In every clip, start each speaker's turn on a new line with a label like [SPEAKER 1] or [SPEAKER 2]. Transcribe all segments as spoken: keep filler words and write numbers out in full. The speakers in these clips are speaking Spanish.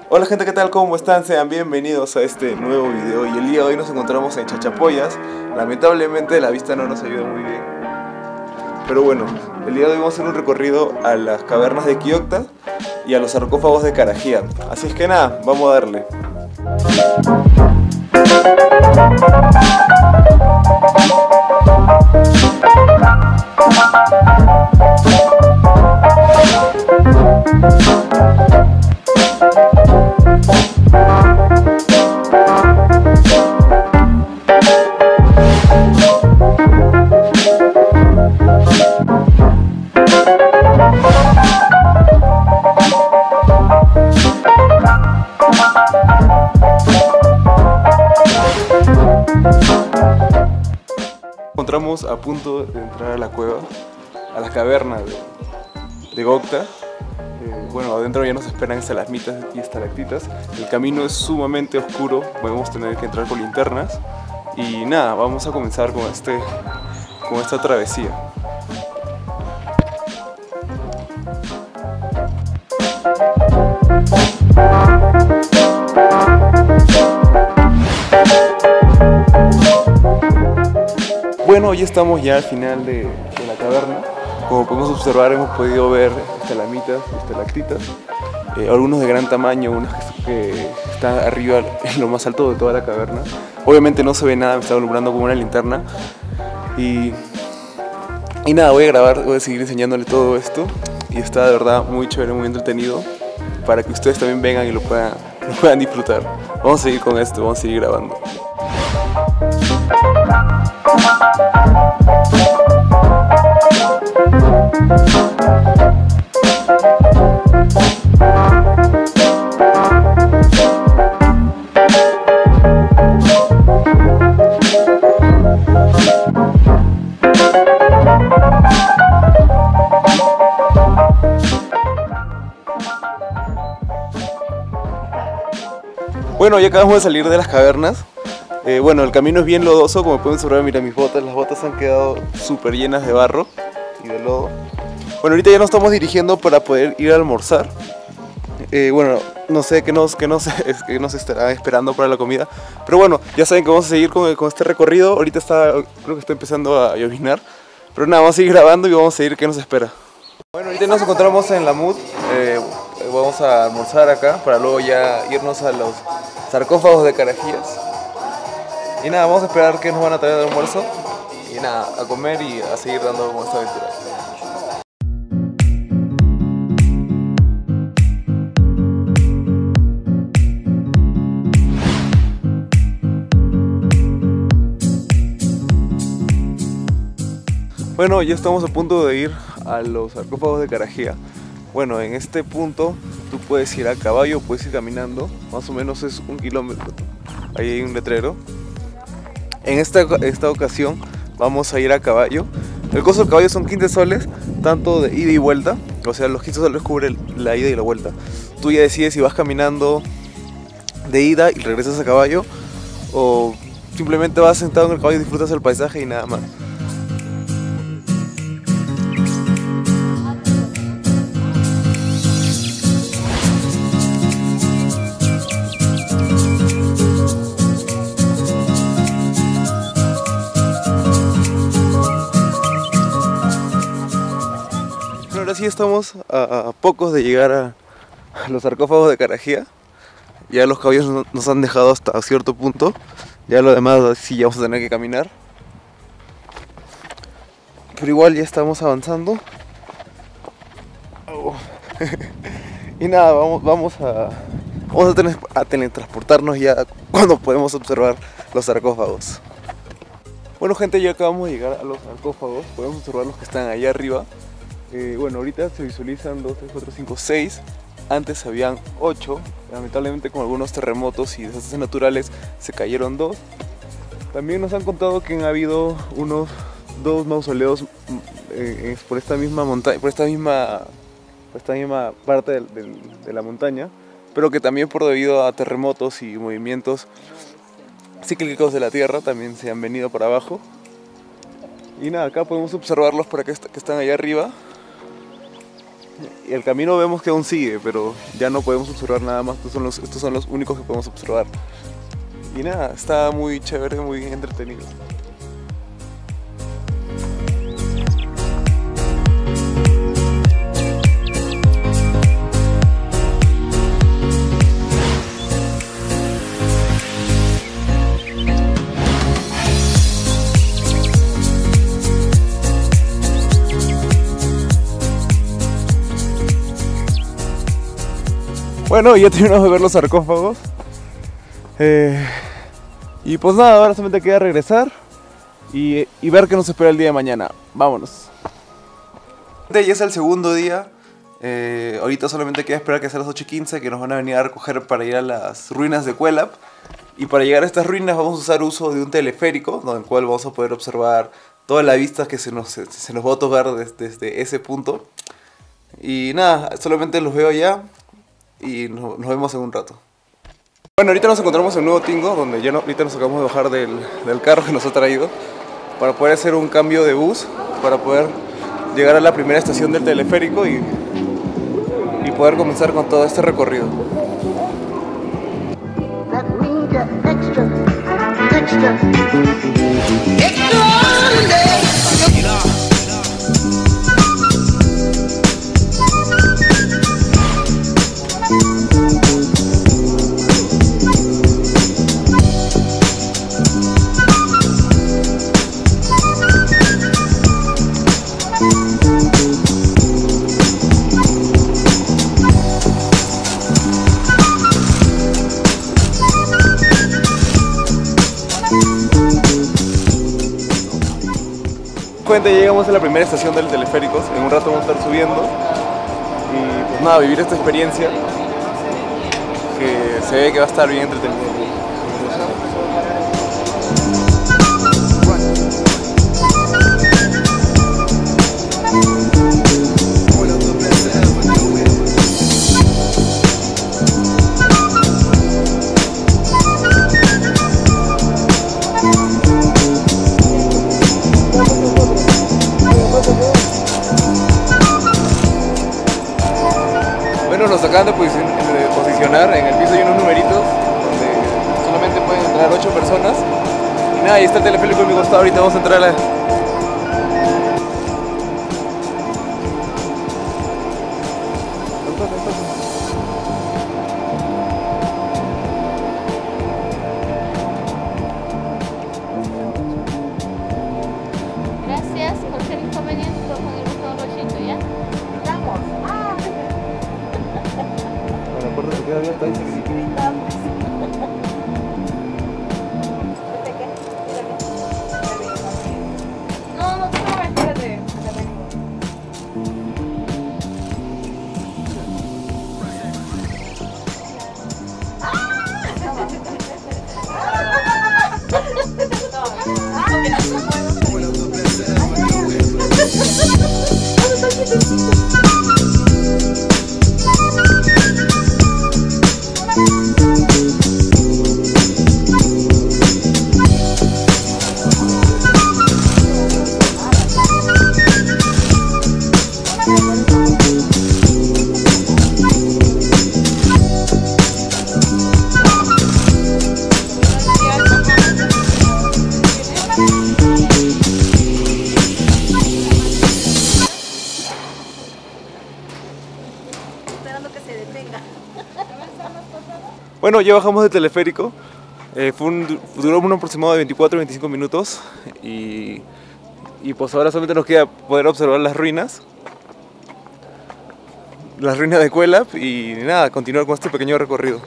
[SPEAKER 1] Hola gente, ¿qué tal? ¿Cómo están? Sean bienvenidos a este nuevo video. Y el día de hoy nos encontramos en Chachapoyas. Lamentablemente la vista no nos ayuda muy bien, pero bueno, el día de hoy vamos a hacer un recorrido a las cavernas de Quiocta y a los sarcófagos de Carajía. Así es que nada, vamos a darle. Encontramos a punto de entrar a la cueva, a la caverna de, de Quiocta. Eh, bueno, adentro ya nos esperan estalagmitas y estalactitas. El camino es sumamente oscuro, podemos tener que entrar con linternas. Y nada, vamos a comenzar con, este, con esta travesía. Bueno, hoy estamos ya al final de, de la caverna. Como podemos observar, hemos podido ver estalagmitas y estalactitas, eh, algunos de gran tamaño, unos que, que están arriba en lo más alto de toda la caverna. Obviamente no se ve nada, me estaba alumbrando con una linterna. Y, y nada, voy a grabar, voy a seguir enseñándole todo esto. Y está de verdad muy chévere, muy entretenido, para que ustedes también vengan y lo puedan, lo puedan disfrutar. Vamos a seguir con esto, vamos a seguir grabando. Bueno, ya acabamos de salir de las cavernas. Eh, bueno, el camino es bien lodoso, como pueden observar, mira mis botas, las botas han quedado súper llenas de barro y de lodo. Bueno, ahorita ya nos estamos dirigiendo para poder ir a almorzar. Eh, bueno, no sé qué nos, qué, nos, qué nos estará esperando para la comida, pero bueno, ya saben que vamos a seguir con, con este recorrido. Ahorita está, creo que está empezando a lloviznar, pero nada, vamos a seguir grabando y vamos a seguir qué nos espera. Bueno, ahorita nos encontramos en la M U D, eh, vamos a almorzar acá para luego ya irnos a los sarcófagos de Carajías. Y nada, vamos a esperar que nos van a traer de almuerzo. Y nada, a comer y a seguir dando con esta aventura. Bueno, ya estamos a punto de ir a los sarcófagos de Carajía. Bueno, en este punto tú puedes ir a caballo, puedes ir caminando, más o menos es un kilómetro. Ahí hay un letrero. En esta, esta ocasión vamos a ir a caballo. El costo del caballo son quince soles, tanto de ida y vuelta. O sea, los quince soles cubren la ida y la vuelta. Tú ya decides si vas caminando de ida y regresas a caballo, o simplemente vas sentado en el caballo y disfrutas el paisaje y nada más. Ahora sí estamos a, a pocos de llegar a, a los sarcófagos de Carajía. Ya los caballos no, nos han dejado hasta cierto punto. Ya lo demás sí ya vamos a tener que caminar. Pero igual ya estamos avanzando. Oh. Y nada, vamos, vamos, a, vamos a, tener, a teletransportarnos ya cuando podemos observar los sarcófagos. Bueno gente, ya acabamos de llegar a los sarcófagos. Podemos observar los que están allá arriba. Eh, bueno, ahorita se visualizan dos, tres, cuatro, cinco, seis. Antes habían ocho. Lamentablemente con algunos terremotos y desastres naturales se cayeron dos. También nos han contado que han habido unos dos mausoleos eh, por esta misma montaña, por esta misma, por esta misma parte de, de, de la montaña, pero que también por debido a terremotos y movimientos cíclicos de la tierra también se han venido para abajo. Y nada, acá podemos observarlos por acá que están allá arriba. Y el camino vemos que aún sigue, pero ya no podemos observar nada más. Estos son los, estos son los únicos que podemos observar. Y nada, está muy chévere, muy entretenido. Bueno, ya terminamos de ver los sarcófagos. Eh, y pues nada, ahora solamente queda regresar y, y ver qué nos espera el día de mañana. Vámonos. Ya es el segundo día. Eh, ahorita solamente queda esperar que sea las ocho y quince, que nos van a venir a recoger para ir a las ruinas de Cuélap. Y para llegar a estas ruinas vamos a usar uso de un teleférico, en el cual vamos a poder observar toda la vista que se nos, se nos va a otorgar desde, desde ese punto. Y nada, solamente los veo allá. Y nos, nos vemos en un rato. Bueno, ahorita nos encontramos en Nuevo Tingo, donde ya no, ahorita nos acabamos de bajar del, del carro que nos ha traído para poder hacer un cambio de bus, para poder llegar a la primera estación del teleférico y, y poder comenzar con todo este recorrido. Ya llegamos a la primera estación del teleférico, en un rato vamos a estar subiendo y pues nada, vivir esta experiencia que se ve que va a estar bien entretenida. Bueno, nos acaban de posicionar, en el piso hay unos numeritos donde solamente pueden entrar ocho personas. Y nada, ahí está el teleférico a mi costado, ahorita vamos a entrar a la...
[SPEAKER 2] Gracias, cualquier inconveniente lo ponemos todo rollito, ¿ya? Estamos. Ah.
[SPEAKER 1] La puerta se queda abierta ahí.
[SPEAKER 2] No, no te muevas, espérate.
[SPEAKER 1] Bueno, ya bajamos del teleférico. Eh, fue un, duró un aproximado de veinticuatro a veinticinco minutos y, y pues ahora solamente nos queda poder observar las ruinas. Las ruinas de Cuélap y nada, continuar con este pequeño recorrido.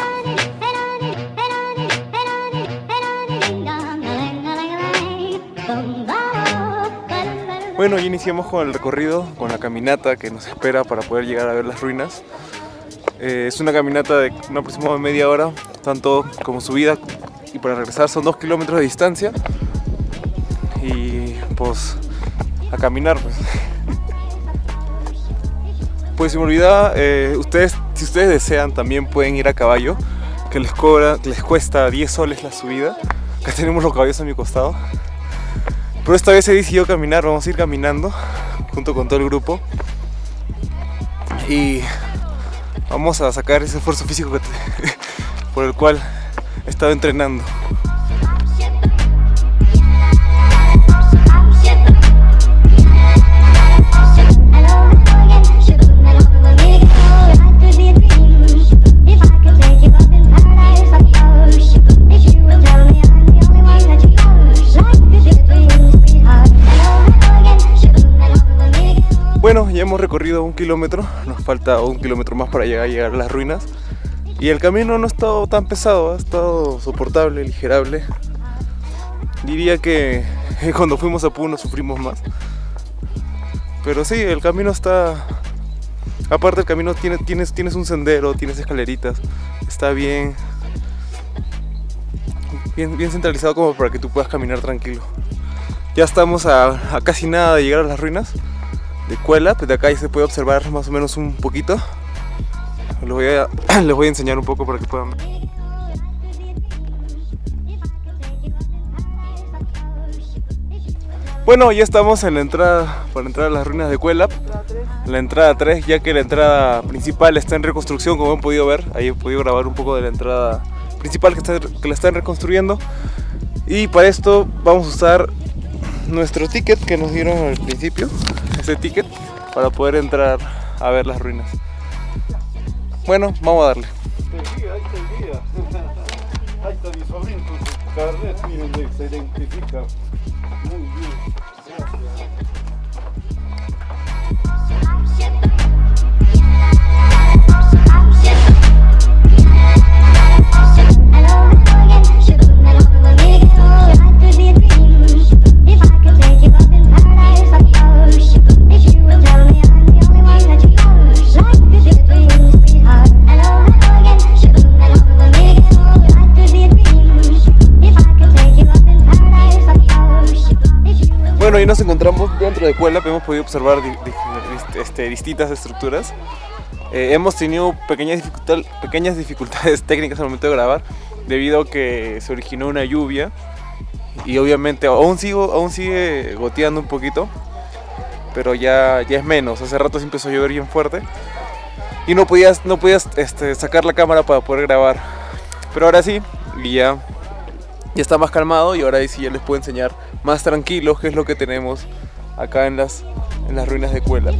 [SPEAKER 1] Bueno, ya iniciamos con el recorrido, con la caminata que nos espera para poder llegar a ver las ruinas. Eh, es una caminata de un aproximado de media hora, tanto como subida, y para regresar son dos kilómetros de distancia. Y pues a caminar pues. Pues se me olvidaba, eh, ustedes, si ustedes desean también pueden ir a caballo, que les cobra, que les cuesta diez soles la subida. Acá tenemos los caballos a mi costado. Pero esta vez he decidido caminar, vamos a ir caminando junto con todo el grupo. y vamos a sacar ese esfuerzo físico que te, por el cual he estado entrenando. Bueno, ya hemos recorrido un kilómetro, nos falta un kilómetro más para llegar, llegar a las ruinas. Y el camino no ha estado tan pesado, ha estado soportable, ligerable. Diría que cuando fuimos a Puno sufrimos más. Pero sí, el camino está... Aparte el camino tiene, tienes, tienes un sendero, tienes escaleritas, está bien, bien, bien centralizado como para que tú puedas caminar tranquilo. Ya estamos a, a casi nada de llegar a las ruinas de Cuélap. Desde acá ya se puede observar más o menos un poquito. Les voy a, les voy a enseñar un poco para que puedan ver. Bueno, ya estamos en la entrada para entrar a las ruinas de Cuélap. La entrada tres, ya que la entrada principal está en reconstrucción, como han podido ver. Ahí he podido grabar un poco de la entrada principal que, está, que la están reconstruyendo. Y para esto vamos a usar nuestro ticket que nos dieron al principio. Ese ticket para poder entrar a ver las ruinas. Bueno, vamos a darle.
[SPEAKER 3] Sí, ahí está el guía. Ahí está mi sobrino con su carnet, miren, se identifica. Muy bien, gracias.
[SPEAKER 1] Bueno, y nos encontramos dentro de Cuélap, hemos podido observar di di este, distintas estructuras. Eh, hemos tenido pequeñas, dificultad pequeñas dificultades técnicas al momento de grabar, debido a que se originó una lluvia y obviamente aún, sigo, aún sigue goteando un poquito, pero ya, ya es menos. Hace rato se empezó a llover bien fuerte y no podías, no podías este, sacar la cámara para poder grabar, pero ahora sí, y ya, ya está más calmado, y ahora sí ya les puedo enseñar más tranquilos qué es lo que tenemos acá en las, en las ruinas de Cuélap.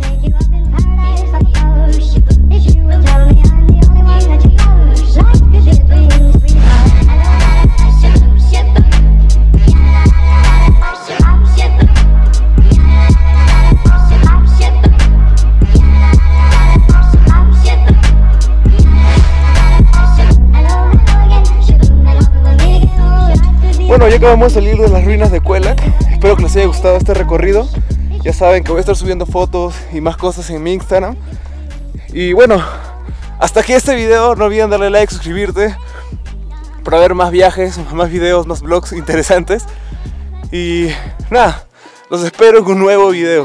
[SPEAKER 1] Bueno, ya acabamos de salir de las ruinas de Cuélap. Espero que les haya gustado este recorrido. Ya saben que voy a estar subiendo fotos y más cosas en mi Instagram. Y bueno, hasta aquí este video. No olviden darle like, suscribirte para ver más viajes, más videos, más vlogs interesantes. Y nada, los espero en un nuevo video.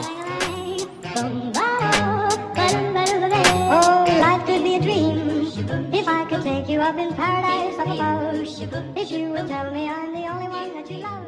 [SPEAKER 1] If you would tell me I'm the only one that you love.